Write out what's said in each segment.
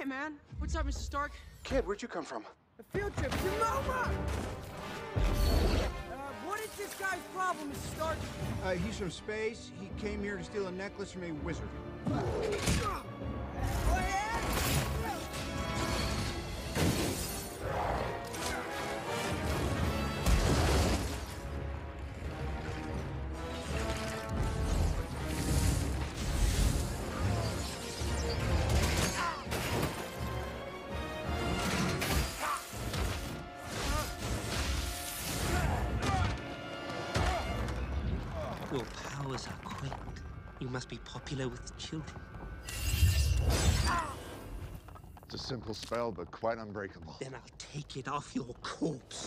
Hey, man. What's up, Mr. Stark? Kid, where'd you come from? A field trip to Noma! What is this guy's problem, Mr. Stark? He's from space. He came here to steal a necklace from a wizard. Your powers are quaint. You must be popular with children. It's a simple spell, but quite unbreakable. Then I'll take it off your corpse.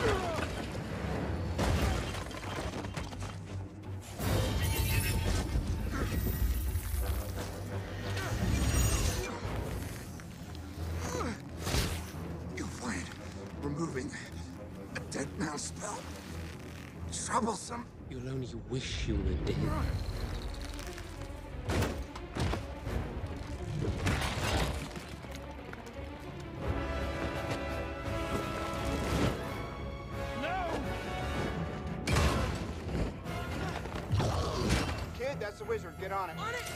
You'll find removing a dead man's spell troublesome. You'll only wish you were dead. Kid, that's the wizard. Get on it. On it!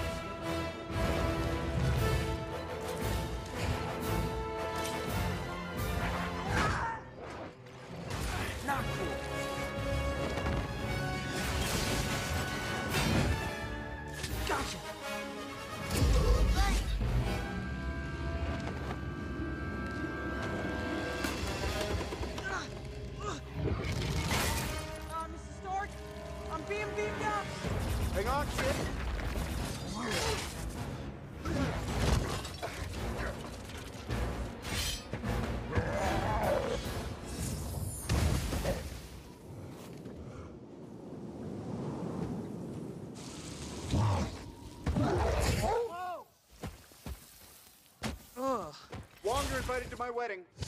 Not cool. Gotcha! Mr. Stark, I'm being beamed up! Hang on, kid. Ugh. Wong, you're invited to my wedding.